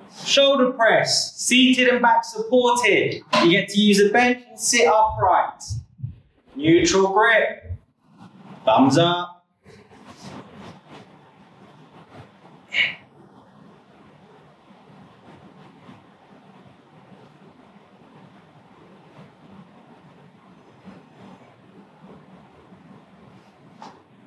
Shoulder press, seated and back supported. You get to use a bench and sit upright. Neutral grip. Thumbs up.